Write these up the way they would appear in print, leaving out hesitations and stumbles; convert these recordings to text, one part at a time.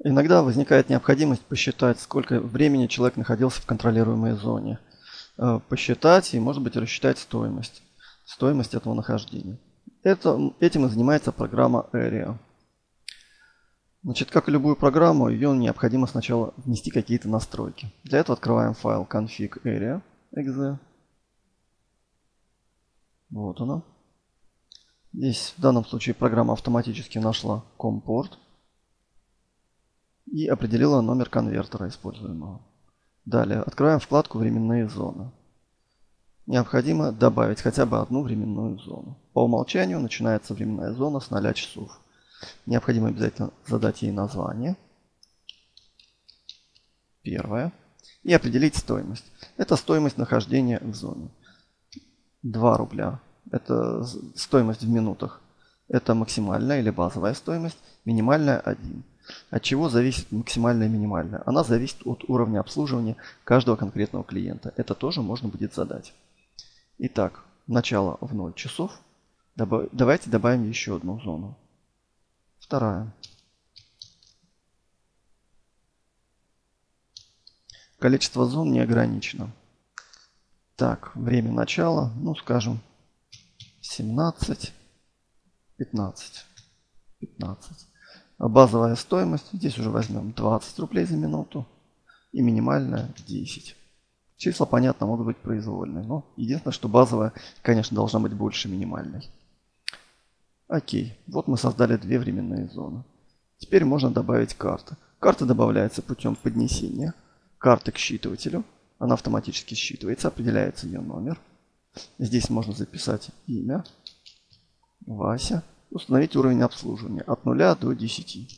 Иногда возникает необходимость посчитать, сколько времени человек находился в контролируемой зоне. Посчитать и, может быть, рассчитать стоимость этого нахождения. Этим и занимается программа Area. Значит, как и любую программу, ее необходимо сначала внести какие-то настройки. Для этого открываем файл config area.exe. Вот оно. Здесь в данном случае программа автоматически нашла COM-порт и определила номер конвертера используемого. Далее открываем вкладку «Временные зоны». Необходимо добавить хотя бы одну временную зону. По умолчанию начинается временная зона с 0 часов. Необходимо обязательно задать ей название. Первое. И определить стоимость. Это стоимость нахождения в зоне. 2 рубля. Это стоимость в минутах. Это максимальная или базовая стоимость. Минимальная 1. От чего зависит максимальная и минимальная? Она зависит от уровня обслуживания каждого конкретного клиента. Это тоже можно будет задать. Итак, начало в 0 часов. Давайте добавим еще одну зону. Вторая. Количество зон не ограничено. Так, время начала, ну скажем, 17, 15. Базовая стоимость, здесь уже возьмем 20 рублей за минуту и минимальная 10. Числа, понятно, могут быть произвольные, но единственное, что базовая, конечно, должна быть больше минимальной. Окей, вот мы создали две временные зоны. Теперь можно добавить карты. Карта добавляется путем поднесения карты к считывателю. Она автоматически считывается, определяется ее номер. Здесь можно записать имя, Вася. Установить уровень обслуживания от 0 до 10.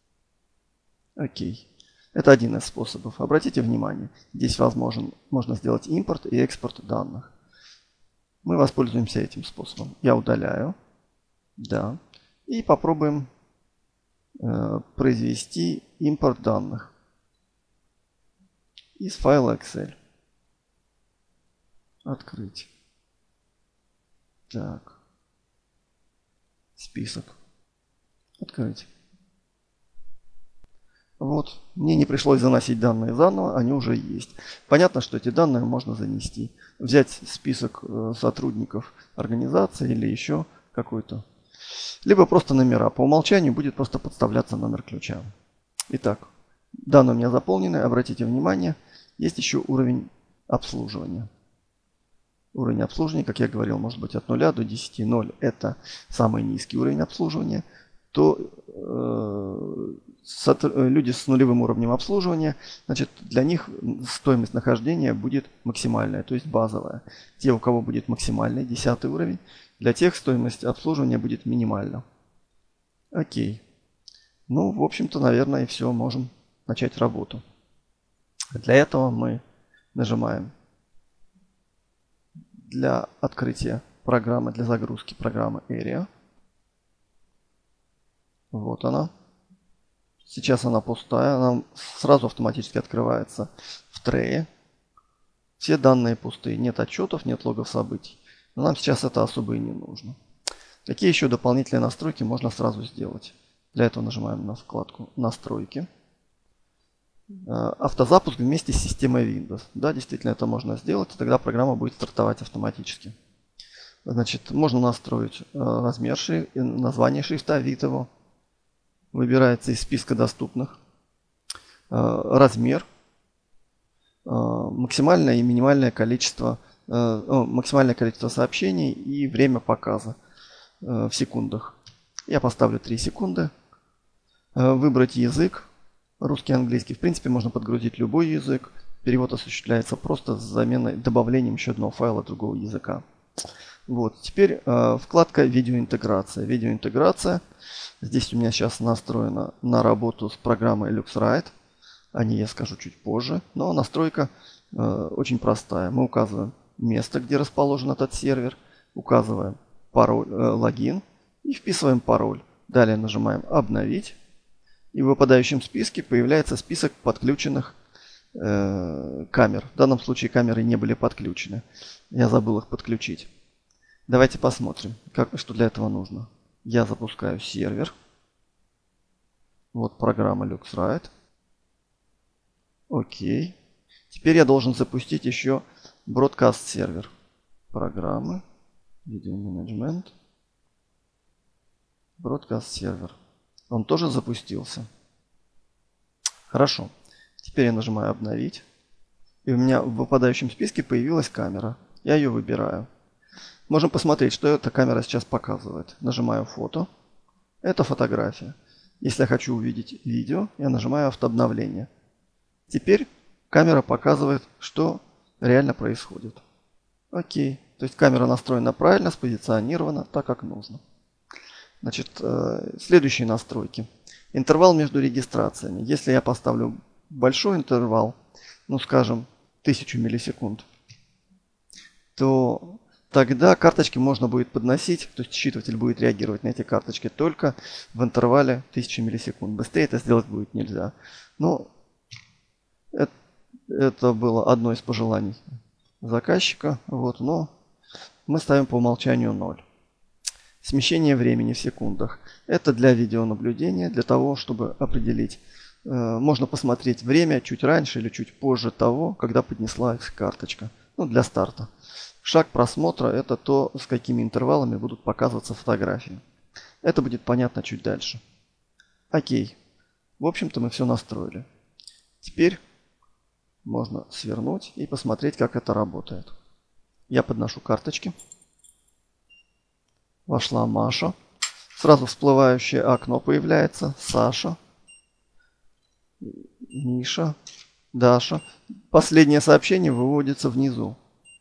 Окей. Это один из способов. Обратите внимание, здесь можно сделать импорт и экспорт данных. Мы воспользуемся этим способом. Я удаляю. Да. И попробуем произвести импорт данных из файла Excel. Открыть. Так. Список. Открыть. Вот, мне не пришлось заносить данные заново, они уже есть. Понятно, что эти данные можно занести. Взять список сотрудников организации или еще какой-то. Либо просто номера. По умолчанию будет просто подставляться номер ключа. Итак, данные у меня заполнены. Обратите внимание, есть еще уровень обслуживания. Уровень обслуживания, как я говорил, может быть от 0 до 10. 0 это самый низкий уровень обслуживания. То люди с нулевым уровнем обслуживания, значит, для них стоимость нахождения будет максимальная, то есть базовая. Те, у кого будет максимальный 10 уровень, для тех стоимость обслуживания будет минимальна. Окей. Ну, в общем-то, наверное, и все. Можем начать работу. Для этого мы нажимаем для открытия программы, для загрузки программы Area. Вот она. Сейчас она пустая. Она сразу автоматически открывается в трее. Все данные пустые. Нет отчетов, нет логов событий. Но нам сейчас это особо и не нужно. Какие еще дополнительные настройки можно сразу сделать? Для этого нажимаем на вкладку «Настройки». Автозапуск вместе с системой Windows. Да, действительно это можно сделать, и тогда программа будет стартовать автоматически. Значит, можно настроить размер, название шрифта, вид его. Выбирается из списка доступных. Размер. Максимальное и минимальное количество сообщений и время показа в секундах. Я поставлю 3 секунды. Выбрать язык. Русский, английский. В принципе, можно подгрузить любой язык. Перевод осуществляется просто с заменой, добавлением еще одного файла другого языка. Вот. Теперь вкладка «Видеоинтеграция». Видеоинтеграция. Здесь у меня сейчас настроена на работу с программой LuxWrite. О ней я скажу чуть позже. Но настройка очень простая. Мы указываем место, где расположен этот сервер. Указываем пароль, логин и вписываем пароль. Далее нажимаем «Обновить». И в выпадающем списке появляется список подключенных камер. В данном случае камеры не были подключены. Я забыл их подключить. Давайте посмотрим, что для этого нужно. Я запускаю сервер. Вот программа LuxRite. Окей. Теперь я должен запустить еще Broadcast сервер. Программы. Видео менеджмент. Broadcast сервер. Он тоже запустился. Хорошо. Теперь я нажимаю обновить. И у меня в выпадающем списке появилась камера. Я ее выбираю. Можем посмотреть, что эта камера сейчас показывает. Нажимаю фото. Это фотография. Если я хочу увидеть видео, я нажимаю автобновление. Теперь камера показывает, что реально происходит. Окей. То есть камера настроена правильно, спозиционирована так, как нужно. Значит, следующие настройки. Интервал между регистрациями. Если я поставлю большой интервал, ну скажем 1000 миллисекунд, то тогда карточки можно будет подносить, то есть считыватель будет реагировать на эти карточки только в интервале 1000 миллисекунд. Быстрее это сделать будет нельзя. Но это было одно из пожеланий заказчика. Вот, но мы ставим по умолчанию 0. Смещение времени в секундах. Это для видеонаблюдения, для того, чтобы определить. Можно посмотреть время чуть раньше или чуть позже того, когда поднеслась карточка. Ну, для старта. Шаг просмотра – это то, с какими интервалами будут показываться фотографии. Это будет понятно чуть дальше. Окей. В общем-то, мы все настроили. Теперь можно свернуть и посмотреть, как это работает. Я подношу карточки. Вошла Маша. Сразу всплывающее окно появляется. Саша. Миша. Даша. Последнее сообщение выводится внизу.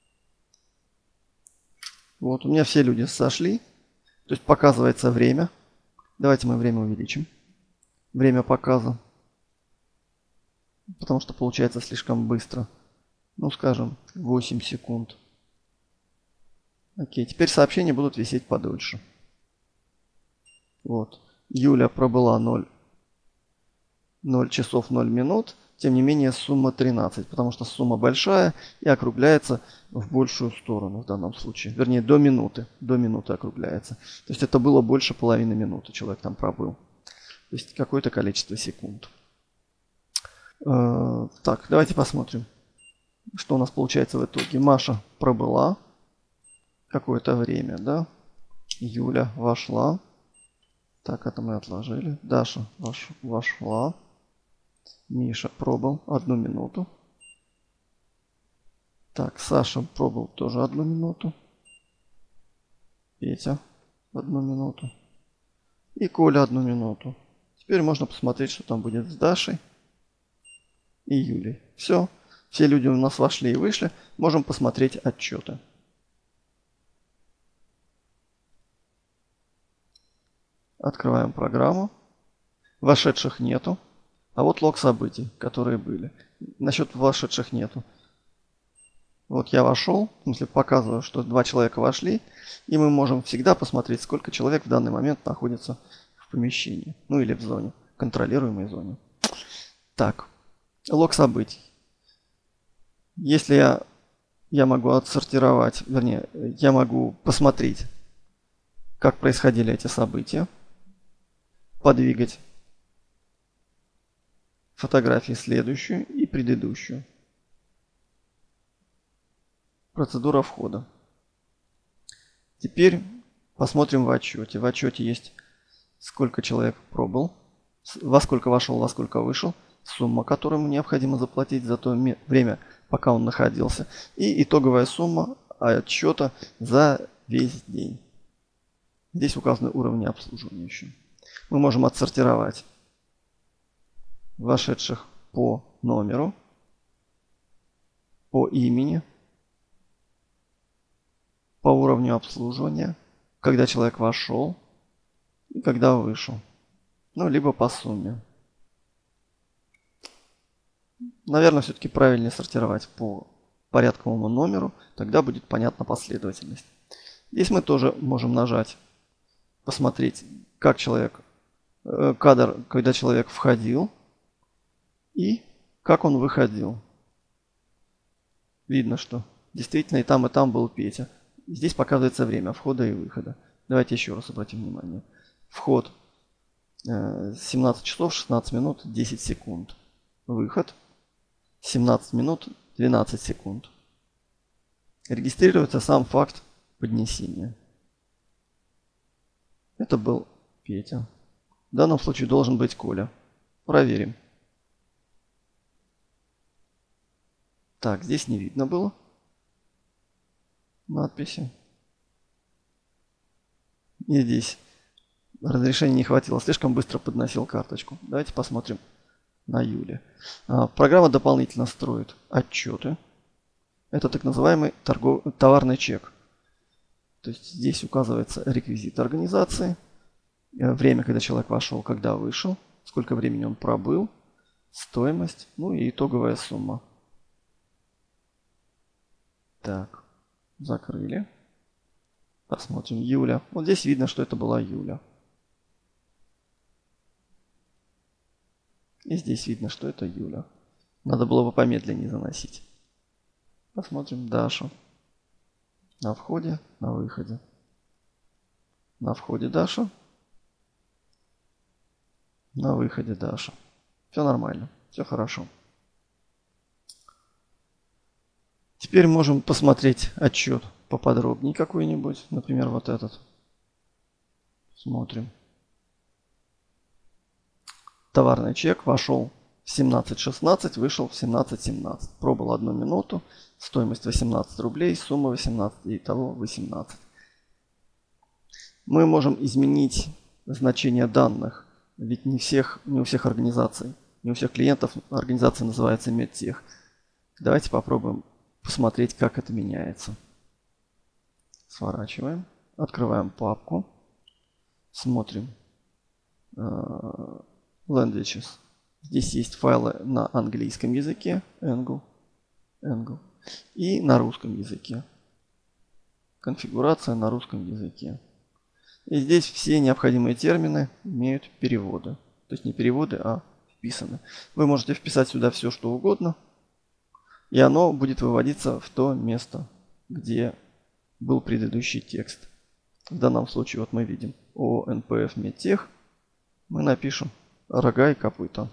Вот, у меня все люди сошли. То есть показывается время. Давайте мы время увеличим. Время показа. Потому что получается слишком быстро. Ну, скажем, 8 секунд. Окей, теперь сообщения будут висеть подольше. Вот. Юля пробыла 0 часов 0 минут. Тем не менее, сумма 13, потому что сумма большая и округляется в большую сторону в данном случае. Вернее, до минуты. До минуты округляется. То есть это было больше половины минуты человек там пробыл. То есть какое-то количество секунд. Так, давайте посмотрим, что у нас получается в итоге. Маша пробыла какое-то время, да? Юля вошла. Так, это мы отложили. Даша вошла. Миша пробыл 1 минуту. Так, Саша пробыл тоже 1 минуту. Петя 1 минуту. И Коля 1 минуту. Теперь можно посмотреть, что там будет с Дашей и Юлей. Все. Все люди у нас вошли и вышли. Можем посмотреть отчеты. Открываем программу. Вошедших нету. А вот лог событий, которые были. Насчет вошедших нету. Вот я вошел, в смысле показываю, что 2 человека вошли. И мы можем всегда посмотреть, сколько человек в данный момент находится в помещении. Ну или в зоне, контролируемой зоне. Так, лог событий. Если я могу отсортировать, вернее, я могу посмотреть, как происходили эти события. Подвигать фотографии следующую и предыдущую. Процедура входа. Теперь посмотрим в отчете. В отчете есть сколько человек пробыл, во сколько вошел, во сколько вышел, сумма, которую ему необходимо заплатить за то время, пока он находился, и итоговая сумма отчета за весь день. Здесь указаны уровни обслуживания еще. Мы можем отсортировать вошедших по номеру, по имени, по уровню обслуживания, когда человек вошел и когда вышел. Ну, либо по сумме. Наверное, все-таки правильнее сортировать по порядковому номеру, тогда будет понятна последовательность. Здесь мы тоже можем нажать, посмотреть, как кадр, когда человек входил и как он выходил. Видно, что действительно и там был Петя. Здесь показывается время входа и выхода. Давайте еще раз обратим внимание. Вход 17 часов 16 минут 10 секунд. Выход 17 минут 12 секунд. Регистрируется сам факт поднесения. Это был Петя. В данном случае должен быть Коля. Проверим. Так, здесь не видно было надписи. И здесь разрешения не хватило. Слишком быстро подносил карточку. Давайте посмотрим на Юле. Программа дополнительно строит отчеты. Это так называемый товарный чек. То есть здесь указывается реквизит организации, время, когда человек вошел, когда вышел, сколько времени он пробыл, стоимость, ну и итоговая сумма. Так, закрыли. Посмотрим. Юля. Вот здесь видно, что это была Юля. И здесь видно, что это Юля. Надо было бы помедленнее заносить. Посмотрим Дашу. На входе, на выходе. На входе Даша. На выходе Даша. Все нормально, все хорошо. Теперь можем посмотреть отчет поподробнее какой-нибудь. Например, вот этот. Смотрим. Товарный чек вошел в 17:16, вышел в 17:17. Пробыл 1 минуту. Стоимость 18 рублей, сумма 18, итого 18. Мы можем изменить значение данных, ведь не у всех организаций, не у всех клиентов организация называется Медтех. Давайте попробуем посмотреть, как это меняется. Сворачиваем, открываем папку, смотрим Languages. Здесь есть файлы на английском языке, Angle, и на русском языке. Конфигурация на русском языке. И здесь все необходимые термины имеют переводы. То есть не переводы, а вписаны. Вы можете вписать сюда все, что угодно, и оно будет выводиться в то место, где был предыдущий текст. В данном случае вот мы видим ООО НПФ Медтех. Мы напишем рога и копыта.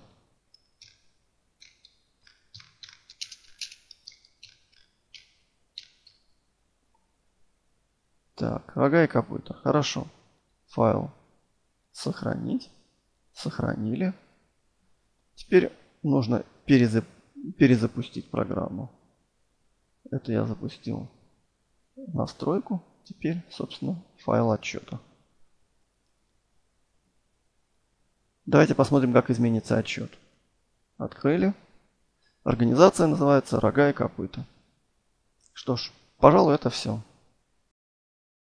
Так, рога и копыта. Хорошо. Файл сохранить. Сохранили. Теперь нужно перезапустить программу. Это я запустил настройку. Теперь, собственно, файл отчета. Давайте посмотрим, как изменится отчет. Открыли. Организация называется «Рога и копыта». Что ж, пожалуй, это все.